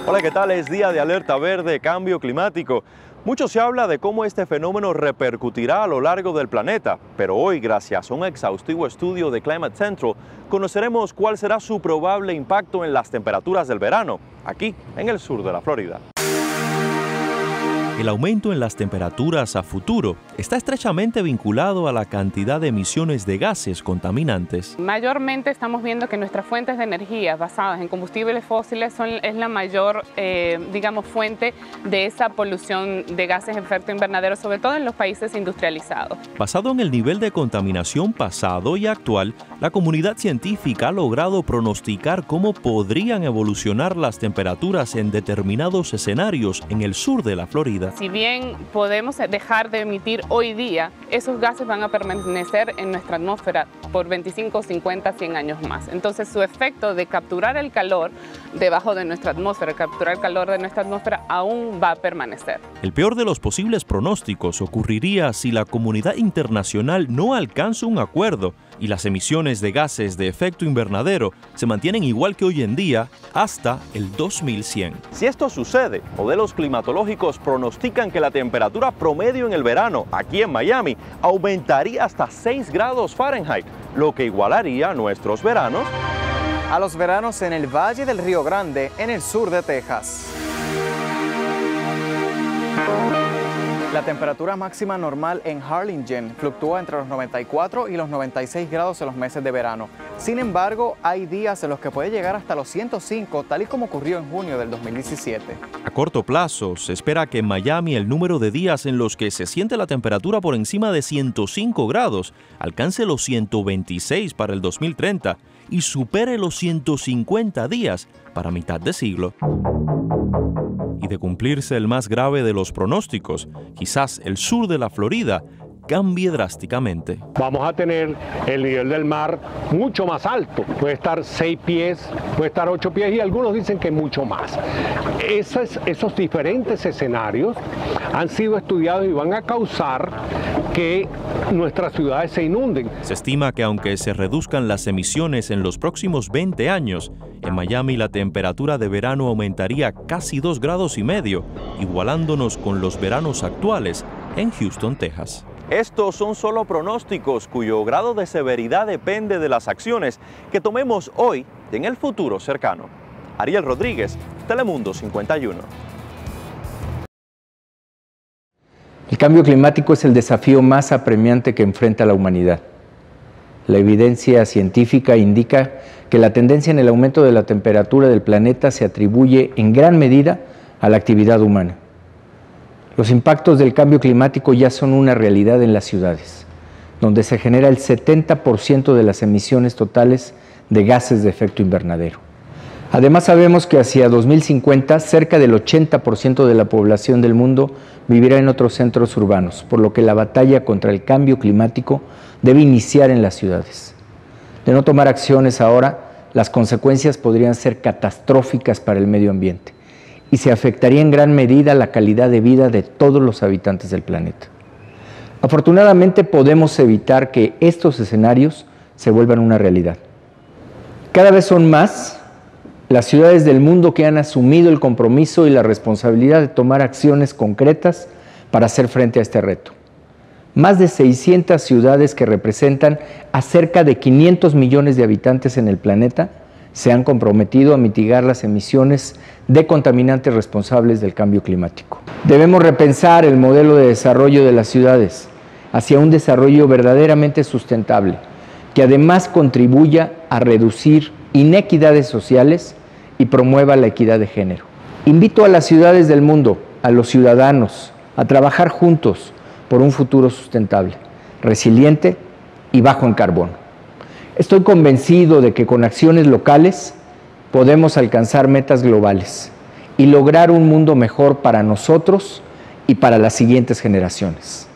Hola, ¿qué tal? Es día de alerta verde, cambio climático. Mucho se habla de cómo este fenómeno repercutirá a lo largo del planeta, pero hoy, gracias a un exhaustivo estudio de Climate Central, conoceremos cuál será su probable impacto en las temperaturas del verano, aquí en el sur de la Florida. El aumento en las temperaturas a futuro está estrechamente vinculado a la cantidad de emisiones de gases contaminantes. Mayormente estamos viendo que nuestras fuentes de energía basadas en combustibles fósiles es la mayor, fuente de esa polución de gases de efecto invernadero, sobre todo en los países industrializados. Basado en el nivel de contaminación pasado y actual, la comunidad científica ha logrado pronosticar cómo podrían evolucionar las temperaturas en determinados escenarios en el sur de la Florida. Si bien podemos dejar de emitir hoy día, esos gases van a permanecer en nuestra atmósfera por 25, 50, 100 años más. Entonces su efecto de capturar el calor debajo de nuestra atmósfera, capturar el calor de nuestra atmósfera aún va a permanecer. El peor de los posibles pronósticos ocurriría si la comunidad internacional no alcanza un acuerdo y las emisiones de gases de efecto invernadero se mantienen igual que hoy en día hasta el 2100. Si esto sucede, modelos climatológicos pronostican que la temperatura promedio en el verano aquí en Miami aumentaría hasta 6 grados Fahrenheit, lo que igualaría nuestros veranos a los veranos en el Valle del Río Grande, en el sur de Texas. La temperatura máxima normal en Harlingen fluctúa entre los 94 y los 96 grados en los meses de verano. Sin embargo, hay días en los que puede llegar hasta los 105, tal y como ocurrió en junio del 2017. A corto plazo, se espera que en Miami el número de días en los que se siente la temperatura por encima de 105 grados alcance los 126 para el 2030 y supere los 150 días para mitad de siglo. Y de cumplirse el más grave de los pronósticos, quizás el sur de la Florida cambie drásticamente. Vamos a tener el nivel del mar mucho más alto, puede estar 6 pies, puede estar 8 pies y algunos dicen que mucho más. Esos diferentes escenarios han sido estudiados y van a causar que nuestras ciudades se inunden. Se estima que aunque se reduzcan las emisiones en los próximos 20 años, en Miami la temperatura de verano aumentaría casi 2,5 grados, igualándonos con los veranos actuales en Houston, Texas. Estos son solo pronósticos cuyo grado de severidad depende de las acciones que tomemos hoy y en el futuro cercano. Ariel Rodríguez, Telemundo 51. El cambio climático es el desafío más apremiante que enfrenta la humanidad. La evidencia científica indica que la tendencia en el aumento de la temperatura del planeta se atribuye en gran medida a la actividad humana. Los impactos del cambio climático ya son una realidad en las ciudades, donde se genera el 70% de las emisiones totales de gases de efecto invernadero. Además, sabemos que hacia 2050, cerca del 80% de la población del mundo vivirá en otros centros urbanos, por lo que la batalla contra el cambio climático debe iniciar en las ciudades. De no tomar acciones ahora, las consecuencias podrían ser catastróficas para el medio ambiente y se afectaría en gran medida la calidad de vida de todos los habitantes del planeta. Afortunadamente podemos evitar que estos escenarios se vuelvan una realidad. Cada vez son más las ciudades del mundo que han asumido el compromiso y la responsabilidad de tomar acciones concretas para hacer frente a este reto. Más de 600 ciudades que representan a cerca de 500 millones de habitantes en el planeta se han comprometido a mitigar las emisiones de contaminantes responsables del cambio climático. Debemos repensar el modelo de desarrollo de las ciudades hacia un desarrollo verdaderamente sustentable, que además contribuya a reducir inequidades sociales y promueva la equidad de género. Invito a las ciudades del mundo, a los ciudadanos, a trabajar juntos por un futuro sustentable, resiliente y bajo en carbono. Estoy convencido de que con acciones locales podemos alcanzar metas globales y lograr un mundo mejor para nosotros y para las siguientes generaciones.